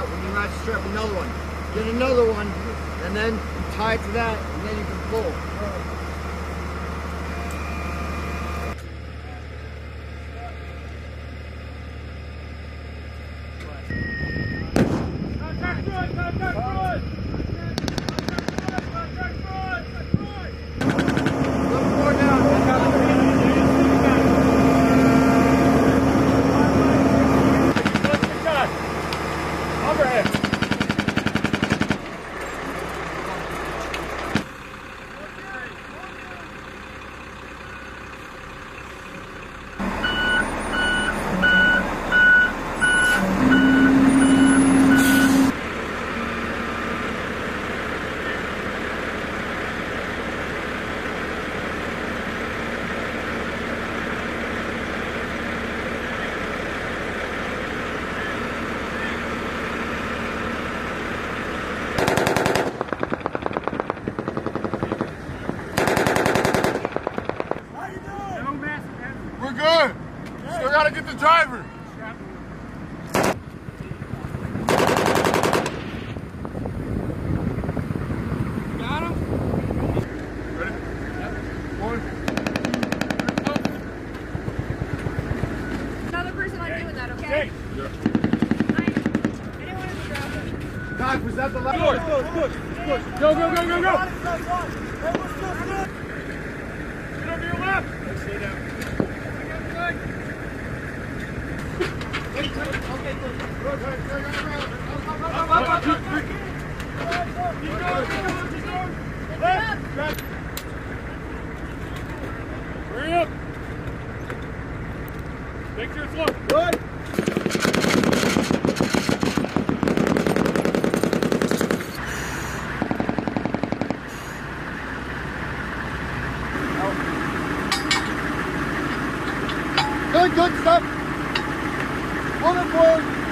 out. When you ratchet strap another one, get another one, and then you tie it to that, and then you can pull. We're good. Still gotta get the driver. Got him? Ready? Yep. 1. Another person like doing that, okay? Yeah. I didn't want to drop it. Doc, was that the last? Push. Go, go, go, go, go. Get over your left. Stay down. Hurry up. Make sure it's low. Good. Good, good stuff. Moving forward.